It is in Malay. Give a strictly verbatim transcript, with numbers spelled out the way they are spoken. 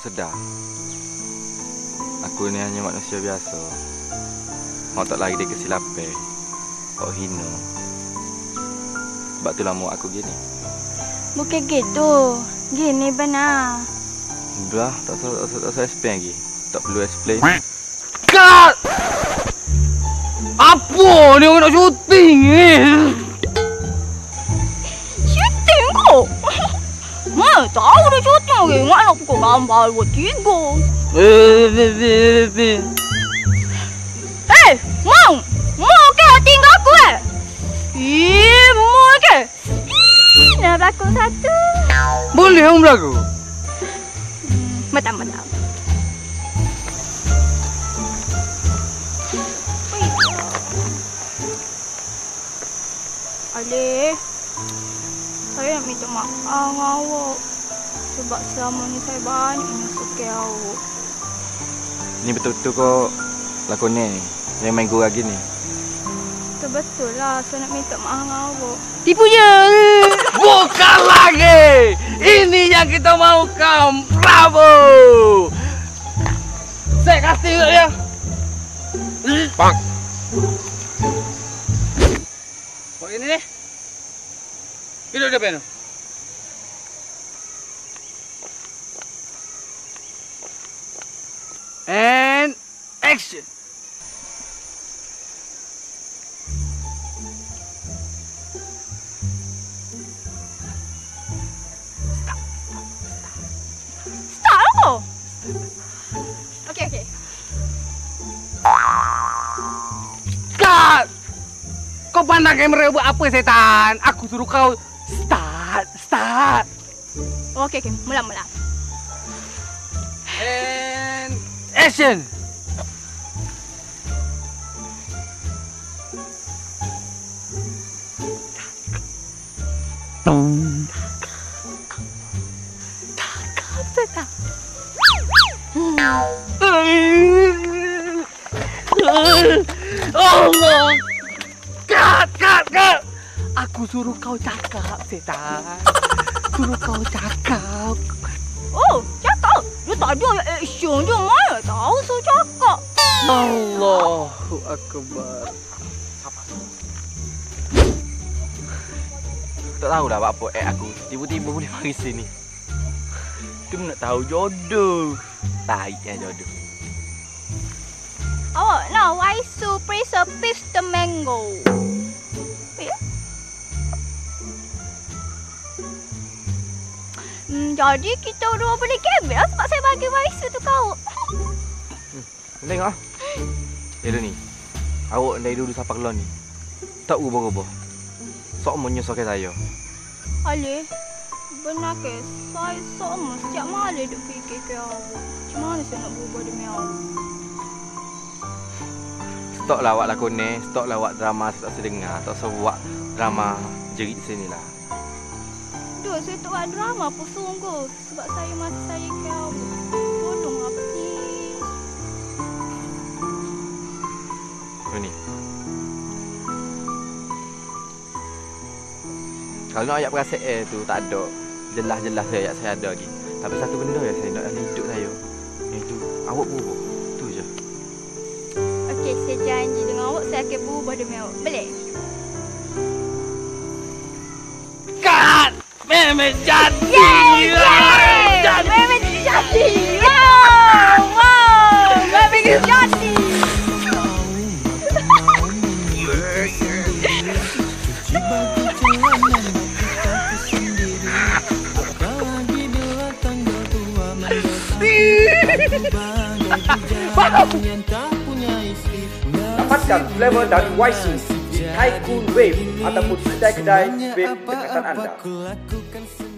sedar. Aku ni hanya manusia biasa. Mau tak lagi dia kesilapan. Kau hina. Sebab itulah muak aku gini. Bukan gitu. Gini benar. Dah, tak usah tak usah, tak usah explain lagi. Tak perlu explain. Cut! Apa ni orang nak syuting ni? Syuting kau? Mana tahu dah syuting lagi. Mak nak pukul gambar buat tiga. Eh, eh, eh, eh. Eh, Mau! Mau ke tinggal aku eh? Ih, Mau ke? Ih, nak berlakon satu. Boleh orang berlaku? Betul-betul. Alif, saya nak minta maaf dengan awak. Sebab selama ni saya banyak menyusahkan awak. Ni betul-betul kau lakon ni. Yang main gurau lagi ni. Betul-betul lah. Saya nak minta maaf dengan awak. Tipu je. Bukan lagi. Ini yang kita mahukan. Bravo. Saya kasih ke dia. Bang. Kau ini ni. Duduk depan tu. And action. Okey, okey. Cut! Kau pandang kamera buat apa setan? Aku suruh kau start, start. Okey, okey. Mula-mula. And action. Tung. Tangkap setan. Allah. Cut, cut, cut. Aku suruh kau cakap, setan. Suruh kau cakap. Oh, cakap. Dia tak ada action je. Mana tahu saya cakap. Allahu Akbar. Tak tahulah apa act aku. Tiba-tiba boleh mari sini. Tu nak tahu jodoh. Taiknya jodoh. Awak nak waisu precipice the mango. Ya? Hmm, jadi kita dua boleh gamble lah sebab saya bagi waisu tu kau. Hmm, tengok ah. Eh ni. Awak dari dulu sampai keluar ni. Tak ubah-ubah. Sok menyusahkan saya. Alif, benar ke? Saya sama setiap malam duk fikir ke awak. Macam mana saya nak berubah demi awak? Stoklah awak lakon ni. Stoklah awak drama saya tak sedengar. Tak usah buat drama jerit sini lah. Duh, saya tak buat drama pun sungguh. Sebab saya masih sayang ke awak. Tolonglah, please. Ni. Kalau nak ayat perasaan tu tak ada. Jelas-jelas saya ayat saya ada lagi. Tapi satu benda yang saya nak dalam hidup saya. Iaitu awak berubah. Tu je. Okey, saya janji dengan awak saya akan berubah demi awak. Boleh? Cut! Memang jadi! Yeay! Yeay! Memang jadi! Wow! Wow! Memang jadi! Dapatkan flavor dari Waisu di Tycoon Wave ataupun kedai-kedai vape dekatan anda.